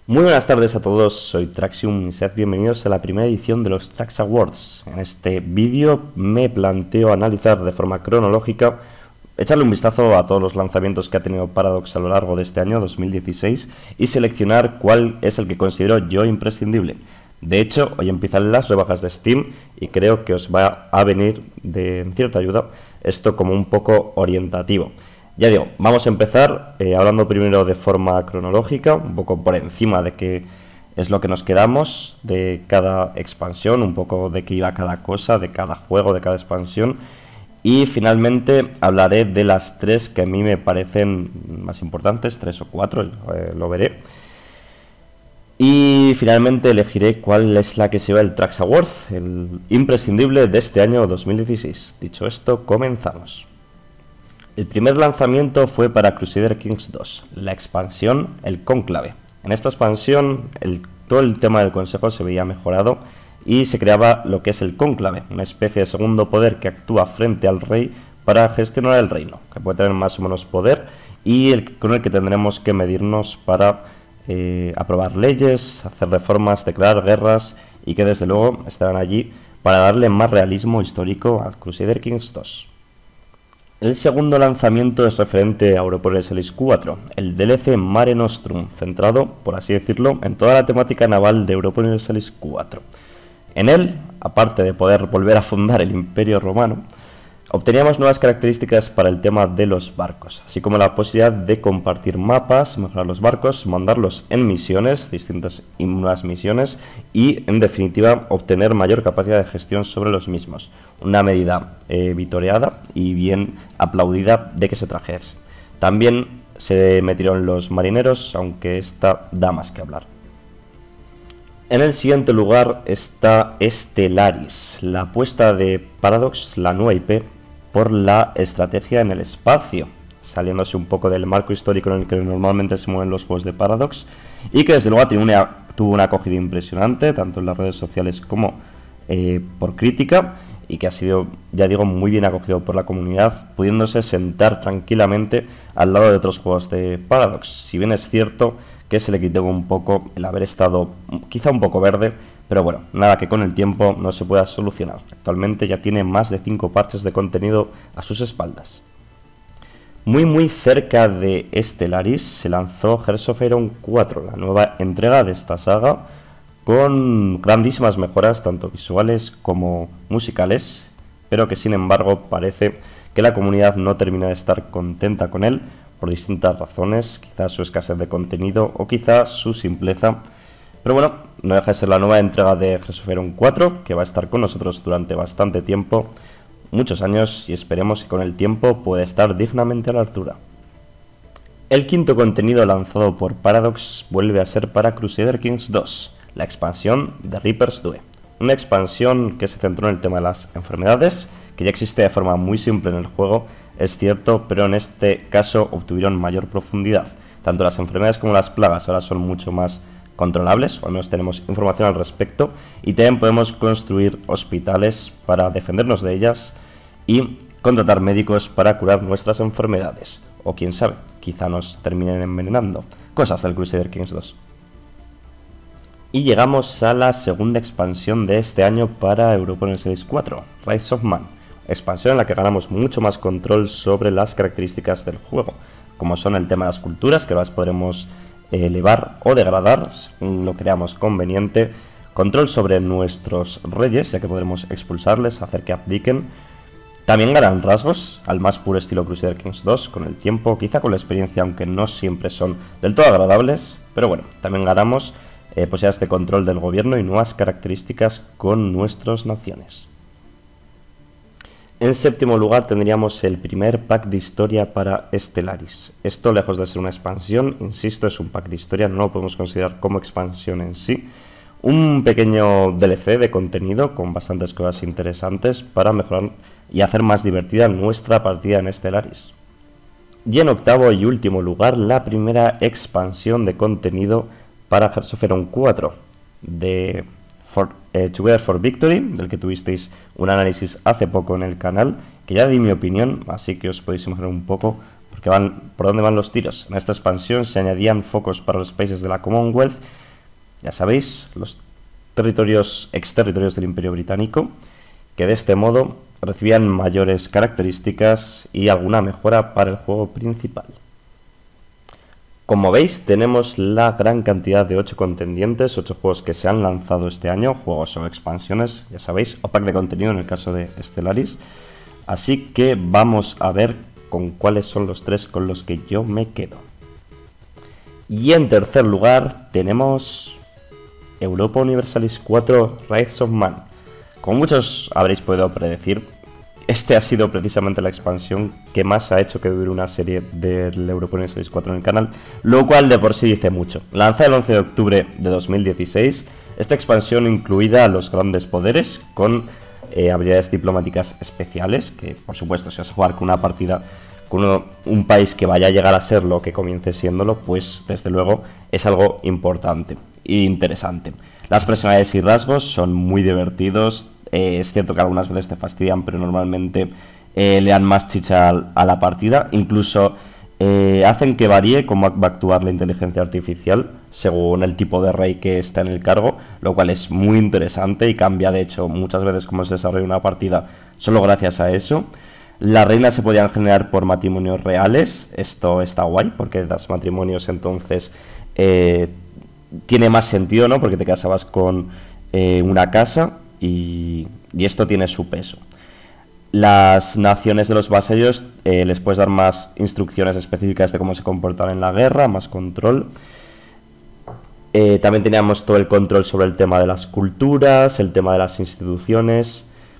Muy buenas tardes a todos, soy Traxium y sed bienvenidos a la primera edición de los Trax Awards. En este vídeo me planteo analizar de forma cronológica, echarle un vistazo a todos los lanzamientos que ha tenido Paradox a lo largo de este año 2016 y seleccionar cuál es el que considero yo imprescindible. De hecho, hoy empiezan las rebajas de Steam y creo que os va a venir de cierta ayuda esto como un poco orientativo. Ya digo, vamos a empezar hablando primero de forma cronológica, un poco por encima de qué es lo que nos quedamos de cada expansión, un poco de qué iba cada cosa, de cada juego, de cada expansión. Y finalmente hablaré de las tres que a mí me parecen más importantes, tres o cuatro, lo veré. Y finalmente elegiré cuál es la que se va el Trax Award, el imprescindible de este año 2016. Dicho esto, comenzamos. El primer lanzamiento fue para Crusader Kings 2, la expansión El Cónclave. En esta expansión todo el tema del consejo se veía mejorado y se creaba lo que es el Cónclave, una especie de segundo poder que actúa frente al rey para gestionar el reino, que puede tener más o menos poder y con el que tendremos que medirnos para aprobar leyes, hacer reformas, declarar guerras y que desde luego estarán allí para darle más realismo histórico a Crusader Kings 2. El segundo lanzamiento es referente a Europa Universalis 4, el DLC Mare Nostrum, centrado, por así decirlo, en toda la temática naval de Europa Universalis 4. En él, aparte de poder volver a fundar el Imperio Romano, obteníamos nuevas características para el tema de los barcos, así como la posibilidad de compartir mapas, mejorar los barcos, mandarlos en misiones, distintas y nuevas misiones, y en definitiva obtener mayor capacidad de gestión sobre los mismos. Una medida vitoreada y bien aplaudida de que se trajese. También se metieron los marineros, aunque esta da más que hablar. En el siguiente lugar está Stellaris, la apuesta de Paradox, la nueva IP, por la estrategia en el espacio, saliéndose un poco del marco histórico en el que normalmente se mueven los juegos de Paradox, y que desde luego tuvo una acogida impresionante, tanto en las redes sociales como por crítica, y que ha sido, ya digo, muy bien acogido por la comunidad, pudiéndose sentar tranquilamente al lado de otros juegos de Paradox. Si bien es cierto que se le quitó un poco el haber estado quizá un poco verde, pero bueno, nada que con el tiempo no se pueda solucionar. Actualmente ya tiene más de 5 parches de contenido a sus espaldas. Muy cerca de Stellaris se lanzó Hearts of Iron 4, la nueva entrega de esta saga, con grandísimas mejoras tanto visuales como musicales, pero que sin embargo parece que la comunidad no termina de estar contenta con él por distintas razones, quizás su escasez de contenido o quizás su simpleza. Pero bueno, no deja de ser la nueva entrega de Hearts of Iron 4, que va a estar con nosotros durante bastante tiempo, muchos años, y esperemos que con el tiempo pueda estar dignamente a la altura. El quinto contenido lanzado por Paradox vuelve a ser para Crusader Kings 2, la expansión de Reaper's Due. Una expansión que se centró en el tema de las enfermedades, que ya existe de forma muy simple en el juego, es cierto, pero en este caso obtuvieron mayor profundidad. Tanto las enfermedades como las plagas ahora son mucho más controlables, o al menos tenemos información al respecto, y también podemos construir hospitales para defendernos de ellas y contratar médicos para curar nuestras enfermedades, o quién sabe, quizá nos terminen envenenando. Cosas del Crusader Kings 2. Y llegamos a la segunda expansión de este año para Europa Universalis 4, Rise of Man, expansión en la que ganamos mucho más control sobre las características del juego, como son el tema de las culturas, que las podremos elevar o degradar según lo creamos conveniente, control sobre nuestros reyes, ya que podremos expulsarles, hacer que abdiquen. También ganan rasgos al más puro estilo Crusader Kings 2 con el tiempo, quizá con la experiencia, aunque no siempre son del todo agradables, pero bueno, también ganamos posibilidades de control del gobierno y nuevas características con nuestras naciones. En séptimo lugar tendríamos el primer pack de historia para Stellaris. Esto, lejos de ser una expansión, insisto, es un pack de historia, no lo podemos considerar como expansión en sí. Un pequeño DLC de contenido con bastantes cosas interesantes para mejorar y hacer más divertida nuestra partida en Stellaris. Y en octavo y último lugar, la primera expansión de contenido para Hearts of Iron 4 de Together for Victory, del que tuvisteis un análisis hace poco en el canal, que ya di mi opinión, así que os podéis imaginar un poco ¿Por dónde van los tiros? En esta expansión se añadían focos para los países de la Commonwealth, ya sabéis, los exterritorios del Imperio Británico, que de este modo recibían mayores características y alguna mejora para el juego principal. Como veis, tenemos la gran cantidad de 8 contendientes, 8 juegos que se han lanzado este año, juegos o expansiones, ya sabéis, o pack de contenido en el caso de Stellaris. Así que vamos a ver con cuáles son los 3 con los que yo me quedo. Y en tercer lugar tenemos Europa Universalis 4 Rise of Man. Como muchos habréis podido predecir, este ha sido precisamente la expansión que más ha hecho que dure una serie del Europa Universalis 4 en el canal, lo cual de por sí dice mucho. Lanzada el 11 de octubre de 2016, esta expansión incluida los grandes poderes con habilidades diplomáticas especiales, que por supuesto si vas a jugar con una partida con un país que vaya a llegar a ser lo que comience siéndolo, pues desde luego es algo importante e interesante. Las personalidades y rasgos son muy divertidos. Es cierto que algunas veces te fastidian, pero normalmente le dan más chicha a la partida. Incluso hacen que varíe cómo va a actuar la inteligencia artificial según el tipo de rey que está en el cargo, lo cual es muy interesante y cambia de hecho muchas veces cómo se desarrolla una partida solo gracias a eso. Las reinas se podían generar por matrimonios reales. Esto está guay porque los matrimonios entonces tiene más sentido, ¿no? Porque te casabas con una casa y esto tiene su peso. Las naciones de los vasallos les puedes dar más instrucciones específicas de cómo se comportan en la guerra, más control. También teníamos todo el control sobre el tema de las culturas, el tema de las instituciones,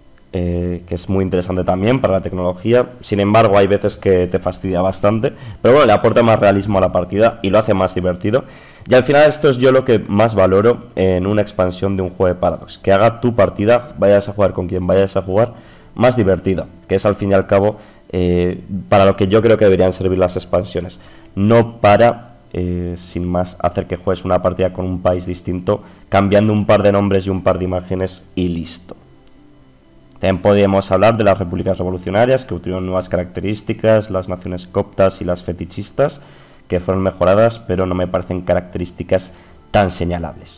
que es muy interesante también para la tecnología. Sin embargo, hay veces que te fastidia bastante, pero bueno, le aporta más realismo a la partida y lo hace más divertido. Y al final esto es yo lo que más valoro en una expansión de un juego de Paradox, que haga tu partida, vayas a jugar con quien vayas a jugar, más divertida, que es al fin y al cabo para lo que yo creo que deberían servir las expansiones, no para sin más hacer que juegues una partida con un país distinto, cambiando un par de nombres y un par de imágenes y listo. También podríamos hablar de las repúblicas revolucionarias, que obtuvieron nuevas características, las naciones coptas y las fetichistas, que fueron mejoradas, pero no me parecen características tan señalables.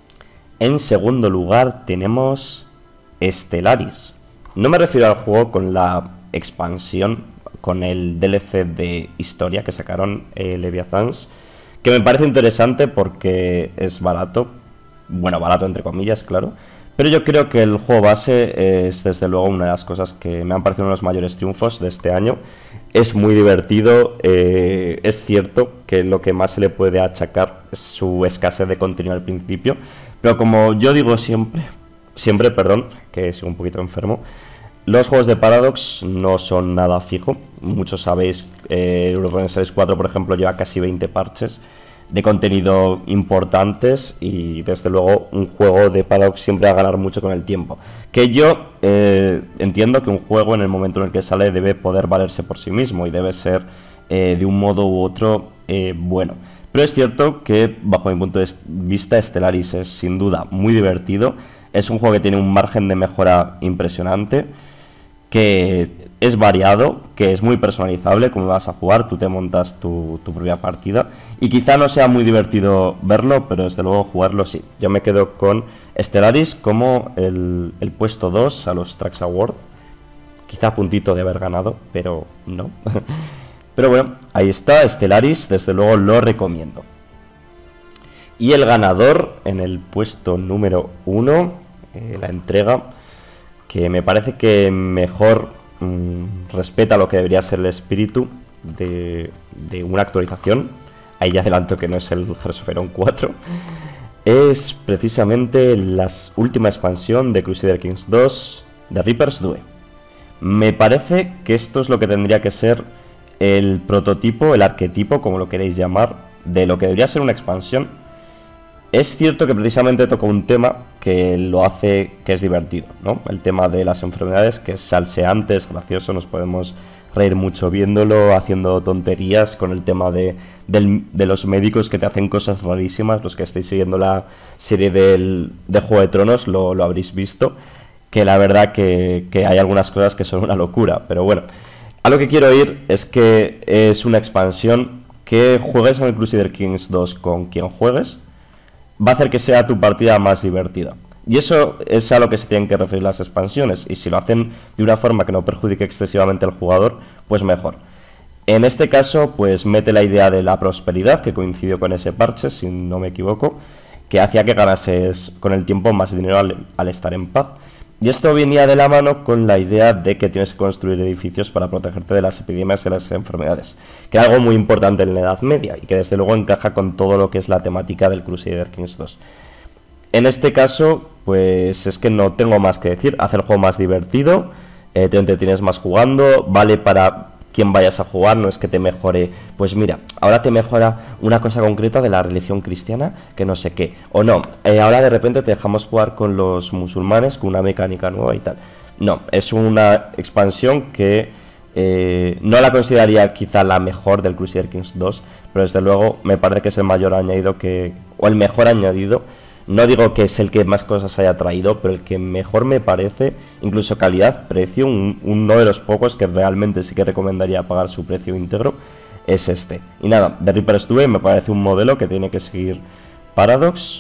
En segundo lugar tenemos Stellaris. No me refiero al juego con la expansión, con el DLC de historia que sacaron Leviathans, que me parece interesante porque es barato, bueno, barato entre comillas, claro, pero yo creo que el juego base es desde luego una de las cosas que me han parecido uno de los mayores triunfos de este año. Es muy divertido, es cierto que lo que más se le puede achacar es su escasez de contenido al principio, pero como yo digo siempre, perdón, que soy un poquito enfermo, los juegos de Paradox no son nada fijo. Muchos sabéis, Europa Universalis 4 por ejemplo lleva casi 20 parches de contenido importantes y desde luego un juego de Paradox siempre va a ganar mucho con el tiempo. Que yo entiendo que un juego en el momento en el que sale debe poder valerse por sí mismo y debe ser de un modo u otro bueno. Pero es cierto que bajo mi punto de vista Stellaris es sin duda muy divertido. Es un juego que tiene un margen de mejora impresionante, que es variado, que es muy personalizable. Como vas a jugar, tú te montas tu propia partida y quizá no sea muy divertido verlo, pero desde luego jugarlo sí. Yo me quedo con Stellaris como el puesto 2 a los Trax Award, quizá a puntito de haber ganado, pero no. Pero bueno, ahí está, Stellaris, desde luego lo recomiendo. Y el ganador en el puesto número 1, la entrega que me parece que mejor respeta lo que debería ser el espíritu de una actualización, ahí ya adelanto que no es el Hearts of Iron 4, es precisamente la última expansión de Crusader Kings 2 de Reaper's Due. Me parece que esto es lo que tendría que ser el prototipo, el arquetipo, como lo queréis llamar, de lo que debería ser una expansión. Es cierto que precisamente toca un tema que lo hace que es divertido, ¿no? El tema de las enfermedades, que es salseante, es gracioso, nos podemos reír mucho viéndolo, haciendo tonterías con el tema de los médicos que te hacen cosas rarísimas. Los que estáis siguiendo la serie de Juego de Tronos lo habréis visto, que la verdad que hay algunas cosas que son una locura, pero bueno. A lo que quiero ir es que es una expansión que juegues en el Crusader Kings 2 con quien juegues, va a hacer que sea tu partida más divertida. Y eso es a lo que se tienen que referir las expansiones, y si lo hacen de una forma que no perjudique excesivamente al jugador, pues mejor. En este caso, pues mete la idea de la prosperidad, que coincidió con ese parche, si no me equivoco, que hacía que ganases con el tiempo más dinero al estar en paz. Y esto venía de la mano con la idea de que tienes que construir edificios para protegerte de las epidemias y las enfermedades, que es algo muy importante en la Edad Media y que desde luego encaja con todo lo que es la temática del Crusader Kings 2. En este caso, pues es que no tengo más que decir, hace el juego más divertido, te entretienes más jugando, vale para quien vayas a jugar, no es que te mejore, pues mira, ahora te mejora una cosa concreta de la religión cristiana, que no sé qué, o no, ahora de repente te dejamos jugar con los musulmanes con una mecánica nueva y tal. No, es una expansión que no la consideraría quizá la mejor del Crusader Kings 2, pero desde luego me parece que es el mayor añadido que, o el mejor añadido. No digo que es el que más cosas haya traído, pero el que mejor me parece, incluso calidad, precio, uno de los pocos que realmente sí que recomendaría pagar su precio íntegro, es este. Y nada, de Reaper's Due me parece un modelo que tiene que seguir Paradox,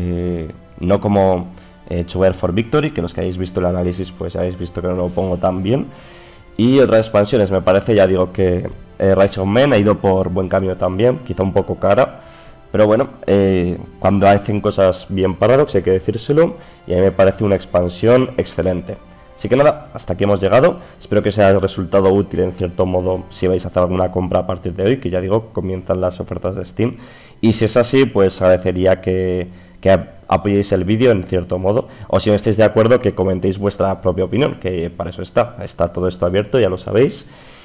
no como Chover for Victory, que los que hayáis visto el análisis pues habéis visto que no lo pongo tan bien. Y otras expansiones, me parece, ya digo que Rise of Men ha ido por buen camino también, quizá un poco cara. Pero bueno, cuando hacen cosas bien Paradox hay que decírselo, y a mí me parece una expansión excelente. Así que nada, hasta aquí hemos llegado. Espero que sea el resultado útil en cierto modo si vais a hacer alguna compra a partir de hoy, que ya digo, comienzan las ofertas de Steam. Y si es así, pues agradecería que apoyéis el vídeo en cierto modo, o si no estáis de acuerdo, que comentéis vuestra propia opinión, que para eso está todo esto abierto, ya lo sabéis.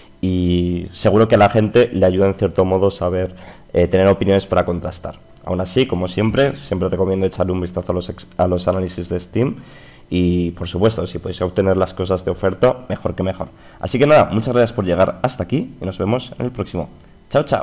Y seguro que a la gente le ayuda en cierto modo saber tener opiniones para contrastar. Aún así, como siempre recomiendo echarle un vistazo a los análisis de Steam. Y por supuesto, si podéis obtener las cosas de oferta, mejor que mejor. Así que nada, muchas gracias por llegar hasta aquí y nos vemos en el próximo. Chao, chao.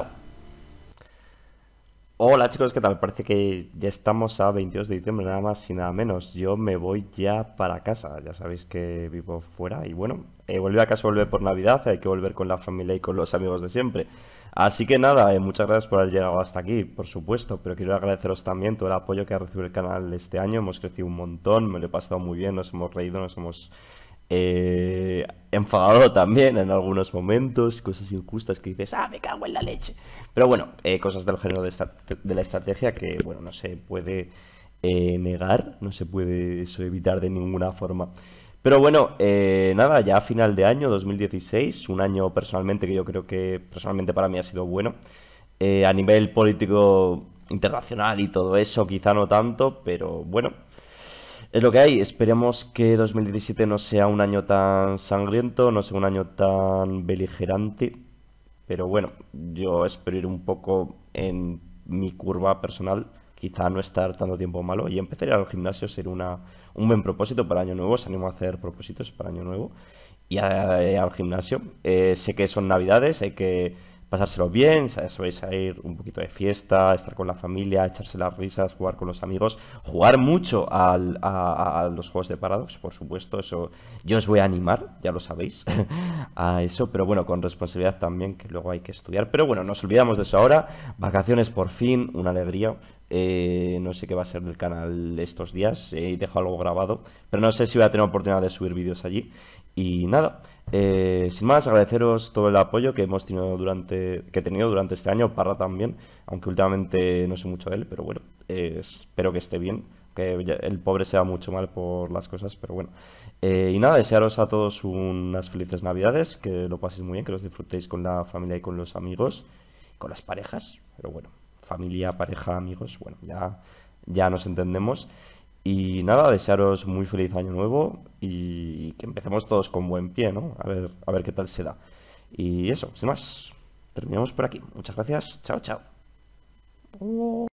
Hola chicos, ¿qué tal? Parece que ya estamos a 22 de diciembre, nada más y nada menos. Yo me voy ya para casa, ya sabéis que vivo fuera y bueno, volver a casa, volver por Navidad, hay que volver con la familia y con los amigos de siempre. Así que nada, muchas gracias por haber llegado hasta aquí, por supuesto, pero quiero agradeceros también todo el apoyo que ha recibido el canal este año. Hemos crecido un montón, me lo he pasado muy bien, nos hemos reído, nos hemos enfadado también en algunos momentos, cosas injustas que dices, me cago en la leche. Pero bueno, cosas del género de la estrategia que, bueno, no se puede negar, no se puede eso evitar de ninguna forma. Pero bueno, nada, ya a final de año 2016, un año personalmente que yo creo que personalmente para mí ha sido bueno. A nivel político internacional y todo eso, quizá no tanto, pero bueno, es lo que hay. Esperemos que 2017 no sea un año tan sangriento, no sea un año tan beligerante. Pero bueno, yo espero ir un poco en mi curva personal, quizá no estar tanto tiempo malo y empezar a ir al gimnasio ser un buen propósito para año nuevo. Os animo a hacer propósitos para año nuevo y al gimnasio. Sé que son navidades, hay que pasárselo bien, sabéis, a ir un poquito de fiesta, estar con la familia, echarse las risas, jugar con los amigos, jugar mucho a los juegos de Paradox, por supuesto, eso yo os voy a animar, ya lo sabéis, a eso, pero bueno, con responsabilidad también, que luego hay que estudiar. Pero bueno, nos olvidamos de eso ahora, vacaciones por fin, una alegría. No sé qué va a ser del canal estos días, he dejado algo grabado, pero no sé si voy a tener oportunidad de subir vídeos allí. Y nada, sin más, agradeceros todo el apoyo que hemos tenido que he tenido durante este año, Parra también, aunque últimamente no sé mucho de él, pero bueno, espero que esté bien, que el pobre sea mucho mal por las cosas, pero bueno. Y nada, desearos a todos unas felices navidades, que lo paséis muy bien, que los disfrutéis con la familia y con los amigos, con las parejas, pero bueno, familia, pareja, amigos, bueno, ya nos entendemos. Y nada, desearos muy feliz año nuevo y que empecemos todos con buen pie, ¿no? A ver qué tal se da. Y eso, sin más, terminamos por aquí. Muchas gracias, chao, chao.